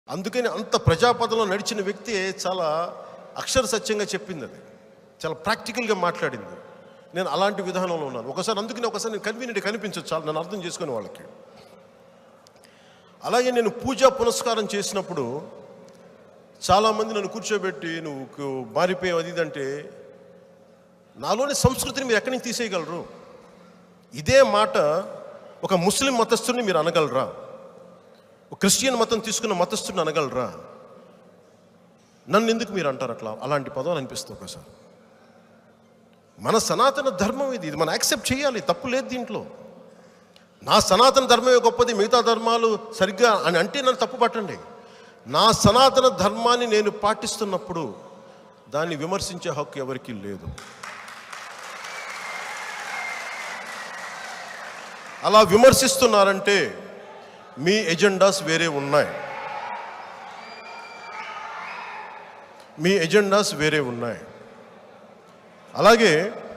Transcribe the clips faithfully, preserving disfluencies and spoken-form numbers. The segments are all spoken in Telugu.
అందుకని అంత ప్రజాపదంలో నడిచిన వ్యక్తి చాలా అక్షర సత్యంగా చెప్పింది, అది చాలా ప్రాక్టికల్గా మాట్లాడింది. నేను అలాంటి విధానంలో ఉన్నాను. ఒకసారి అందుకని ఒకసారి నేను కన్వీనియంట్ కనిపించచ్చు, చాలా నన్ను అర్థం చేసుకునే వాళ్ళకి. అలాగే నేను పూజా పునస్కారం చేసినప్పుడు చాలామంది నన్ను కూర్చోబెట్టి నువ్వు మారిపోయావు అది ఇదంటే, నాలోని సంస్కృతిని మీరు ఎక్కడి నుంచి తీసేయగలరు? ఇదే మాట ఒక ముస్లిం మతస్థుడిని మీరు అనగలరా? ఒక క్రిస్టియన్ మతం తీసుకున్న మతస్థుడిని అనగలరా? నన్ను ఎందుకు మీరు అంటారు అట్లా? అలాంటి పదం అనిపిస్తుంది ఒకసారి. మన సనాతన ధర్మం ఇది, ఇది మనం యాక్సెప్ట్ చేయాలి, తప్పు లేదు దీంట్లో. నా సనాతన ధర్మమే గొప్పది, మిగతా ధర్మాలు సరిగ్గా అని అంటే నన్ను తప్పు పట్టండి. నా సనాతన ధర్మాన్ని నేను పాటిస్తున్నప్పుడు దాన్ని విమర్శించే హక్కు ఎవరికీ లేదు. అలా విమర్శిస్తున్నారంటే మీ ఎజెండాస్ వేరే ఉన్నాయి, మీ ఎజెండాస్ వేరే ఉన్నాయి. అలాగే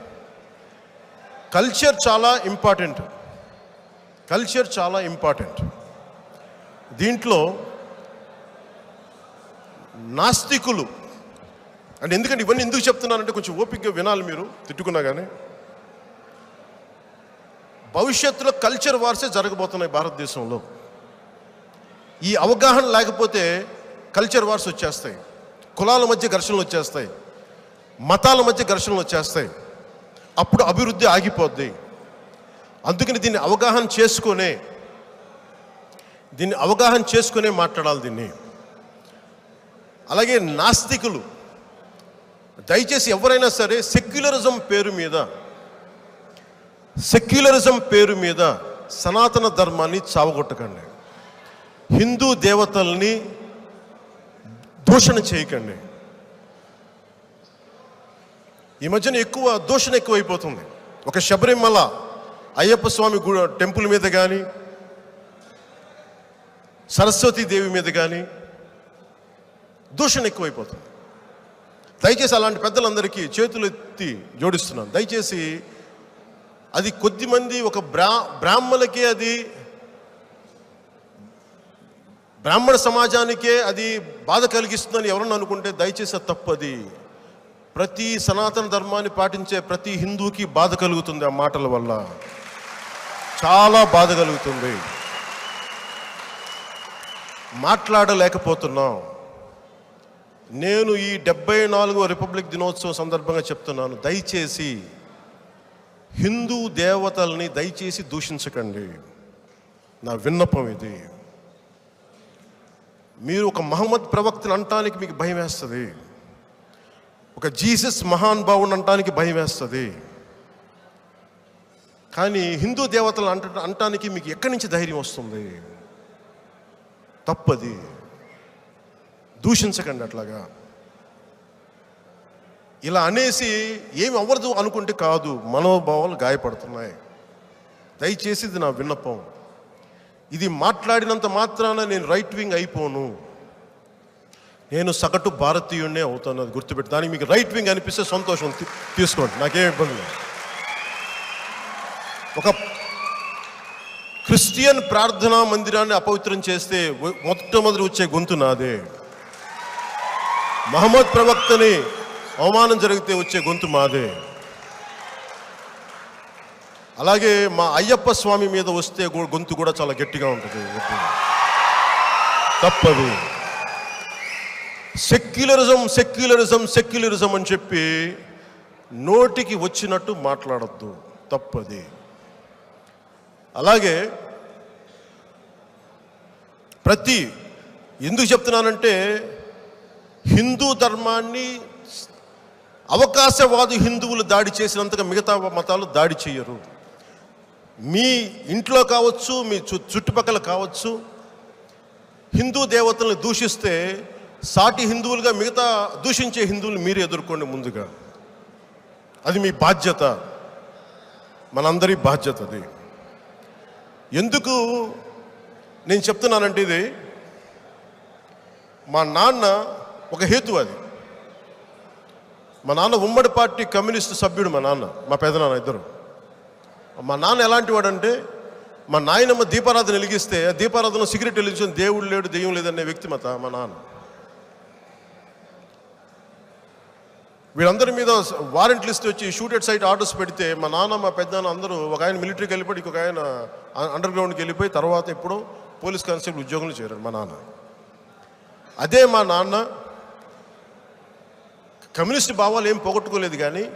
కల్చర్ చాలా ఇంపార్టెంట్, కల్చర్ చాలా ఇంపార్టెంట్. దీంట్లో నాస్తికులు అంటే, ఎందుకంటే ఇవన్నీ ఎందుకు చెప్తున్నానంటే కొంచెం ఓపికగా వినాలి మీరు, తిట్టుకున్నా కానీ. భవిష్యత్తులో కల్చర్ వార్సే జరగబోతున్నాయి భారతదేశంలో. ఈ అవగాహన లేకపోతే కల్చర్ వార్స్ వచ్చేస్తాయి, కులాల మధ్య ఘర్షణలు వచ్చేస్తాయి, మతాల మధ్య ఘర్షణలు వచ్చేస్తాయి, అప్పుడు అభివృద్ధి ఆగిపోద్ది. అందుకని దీన్ని అవగాహన చేసుకునే దీన్ని అవగాహన చేసుకునే మాట్లాడాలి దీన్ని. అలాగే నాస్తికులు, దయచేసి ఎవరైనా సరే సెక్యులరిజం పేరు మీద సెక్యులరిజం పేరు మీద సనాతన ధర్మాన్ని చావగొట్టకండి, హిందూ దేవతల్ని దూషణ చేయకండి. ఈ మధ్యన ఎక్కువ దూషణ ఎక్కువైపోతుంది. ఒక శబరిమల అయ్యప్ప స్వామి టెంపుల్ మీద కానీ, సరస్వతీదేవి మీద కానీ దూషణ ఎక్కువైపోతుంది. దయచేసి అలాంటి పెద్దలందరికీ చేతులు ఎత్తి జోడిస్తున్నాను, దయచేసి అది కొద్దిమంది ఒక బ్రా బ్రాహ్మణులకే అది బ్రాహ్మణ సమాజానికే అది బాధ కలిగిస్తుందని ఎవరన్నా అనుకుంటే దయచేసి అది తప్పది. ప్రతి సనాతన ధర్మాన్ని పాటించే ప్రతి హిందూకి బాధ కలుగుతుంది, ఆ మాటల వల్ల చాలా బాధ కలుగుతుంది. మాట్లాడలేకపోతున్నాం. నేను ఈ డెబ్బై నాలుగో రిపబ్లిక్ దినోత్సవం సందర్భంగా చెప్తున్నాను, దయచేసి హిందూ దేవతల్ని దయచేసి దూషించకండి, నా విన్నపం ఇది. మీరు ఒక మహమ్మద్ ప్రవక్తను అనటానికి మీకు భయం వేస్తుంది, ఒక జీసస్ మహాన్ భావుని అనటానికి భయం వేస్తుంది, కానీ హిందూ దేవతలు అంట అనటానికి మీకు ఎక్కడి నుంచి ధైర్యం వస్తుంది? తప్పది, దూషించకండి అట్లాగా. ఇలా అనేసి ఏమి అవ్వదు అనుకుంటే కాదు, మనోభావాలు గాయపడుతున్నాయి. దయచేసి ఇది నా విన్నపం. ఇది మాట్లాడినంత మాత్రాన నేను రైట్ వింగ్ అయిపోను, నేను సగటు భారతీయుడినే అవుతాను, అది గుర్తుపెట్టి. దానికి మీకు రైట్ వింగ్ అనిపిస్తే సంతోషం, తీసుకోండి, నాకేం ఇబ్బంది లేదు. ఒక క్రిస్టియన్ ప్రార్థనా మందిరాన్ని అపవిత్రం చేస్తే మొట్టమొదటి వచ్చే గొంతు నాదే. మహమ్మద్ ప్రవక్తని అవమానం జరిగితే వచ్చే గొంతు మాదే. అలాగే మా అయ్యప్ప స్వామి మీద వస్తే గొంతు కూడా చాలా గట్టిగా ఉంటుంది, తప్పదు. సెక్యులరిజం సెక్యులరిజం సెక్యులరిజం అని చెప్పి నోటికి వచ్చినట్టు మాట్లాడద్దు, తప్పది. అలాగే ప్రతి ఎందుకు చెప్తున్నానంటే, హిందూ ధర్మాన్ని అవకాశవాది హిందువులు దాడి చేసినంతగా మిగతా మతాలు దాడి చేయరు. మీ ఇంట్లో కావచ్చు, మీ చుట్టుపక్కల కావచ్చు, హిందూ దేవతలను దూషిస్తే సాటి హిందువులుగా మిగతా దూషించే హిందువులు మీరు ఎదుర్కోండి ముందుగా. అది మీ బాధ్యత, మనందరి బాధ్యత అది. ఎందుకు నేను చెప్తున్నానంటే, ఇది మా నాన్న ఒక హేతు. అది మా నాన్న ఉమ్మడి పార్టీ కమ్యూనిస్టు సభ్యుడు, మా నాన్న మా పెదనాన్న ఇద్దరు. మా నాన్న ఎలాంటి వాడంటే మా నాయనమ్మ దీపారాధన వెలిగిస్తే దీపారాధన సిగరెట్ వెలిగించిన దేవుడు లేడు దెయ్యం లేదనే వ్యక్తిమత మా నాన్న. వీళ్ళందరి మీద వారెంట్ లిస్ట్ వచ్చి షూటెడ్ సైట్ ఆర్డర్స్ పెడితే మా నాన్న మా పెద్దనాన్న అందరూ, ఒక ఆయన మిలిటరీకి వెళ్ళిపోయి ఇంకొక ఆయన అండర్ గ్రౌండ్కి వెళ్ళిపోయి తర్వాత ఇప్పుడు పోలీస్ కానిస్టేబుల్ ఉద్యోగంలో చేరారు మా నాన్న. అదే మా నాన్న కమ్యూనిస్ట్ భావాలు ఏం పోగొట్టుకోలేదు, కానీ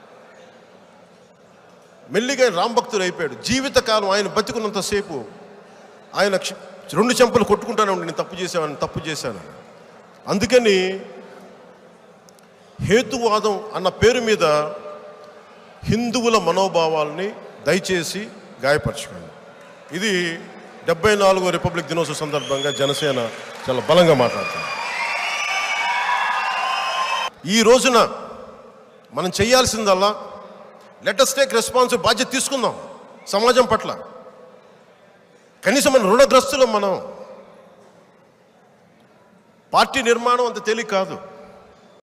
మెల్లిగా రాంభక్తుడు అయిపోయాడు. జీవితకాలం ఆయన బతికున్నంతసేపు ఆయన రెండు చెంపలు కొట్టుకుంటానే ఉండి నేను తప్పు చేశాను తప్పు చేశాను. అందుకని హేతువాదం అన్న పేరు మీద హిందువుల మనోభావాల్ని దయచేసి గాయపరచుకోండి. ఇది డెబ్బై నాలుగో రిపబ్లిక్ దినోత్సవ సందర్భంగా జనసేన చాలా బలంగా మాట్లాడుతుంది. ఈ రోజున మనం చేయాల్సిందల్లా లెట్ us టేక్ రెస్పాన్సిబిలిటీ, బాధ్యత తీసుకుందాం సమాజం పట్ల. కనీసం మన రుణగ్రస్తులు. మనం పార్టీ నిర్మాణం అంత తేలిక కాదు.